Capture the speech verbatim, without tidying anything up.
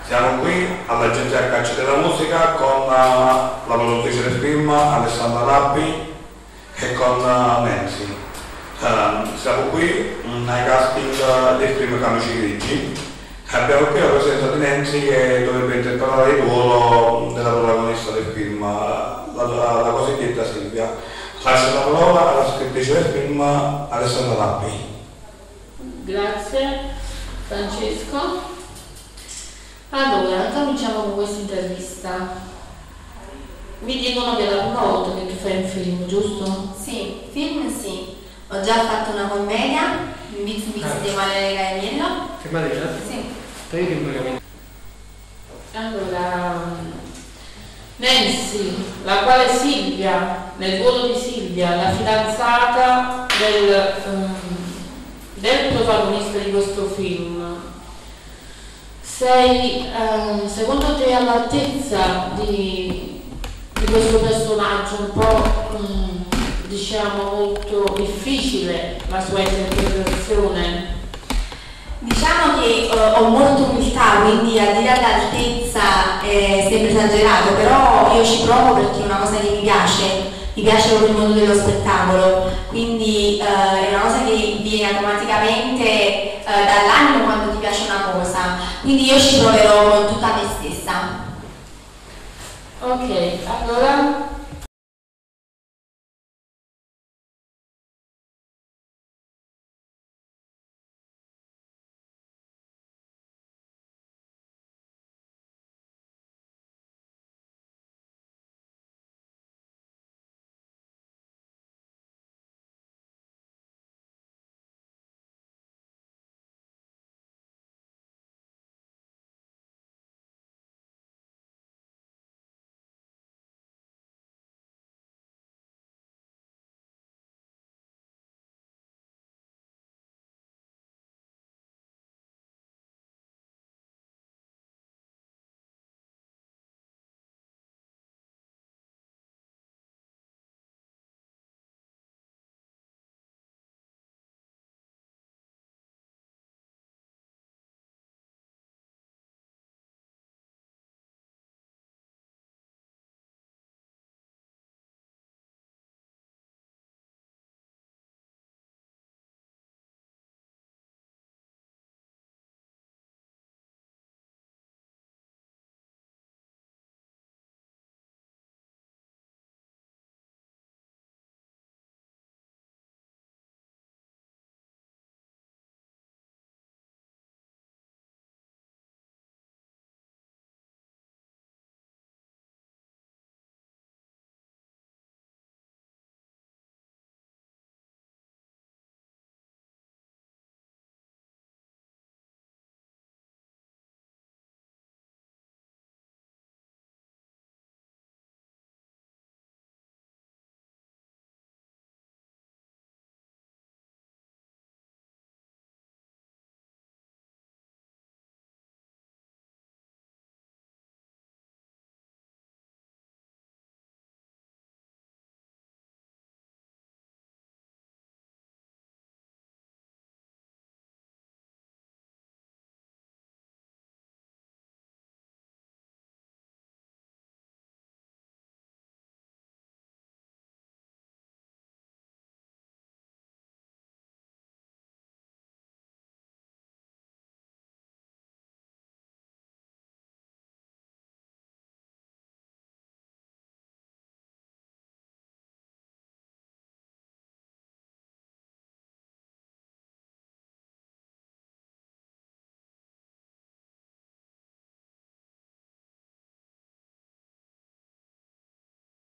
Siamo qui all'Agenzia H C della Musica con uh, la produttrice del film Alessandra Rappi e con uh, Nancy. Uh, siamo qui um, ai casting uh, del film Camici Grigi. Abbiamo qui la presenza di Nancy che dovrebbe interpretare il ruolo della protagonista del film, uh, la, la, la cosiddetta Silvia. Lascio la parola alla scrittrice del film Alessandra Rappi. Grazie Francesco. Allora, cominciamo con questa intervista. Mi dicono che è la prima volta che tu fai un film, giusto? Sì, film sì. Ho già fatto una commedia, in Viz Viz Ah. di Emanuele Caianiello. Firmate già? Sì. Dai che pagamento. Allora, Nancy, la quale Silvia, nel ruolo di Silvia, la fidanzata del, um, del protagonista di questo film, sei um, secondo te all'altezza di, di questo personaggio un po' um, diciamo molto difficile la sua interpretazione? Diciamo che uh, ho molta umiltà, quindi a dire all'altezza è sempre esagerato, però io ci provo perché è una cosa che mi piace, mi piace proprio il mondo dello spettacolo, quindi uh, è una cosa che viene automaticamente uh, dall'animo quando ti piace una cosa, quindi io ci proverò con tutta me stessa. Ok, allora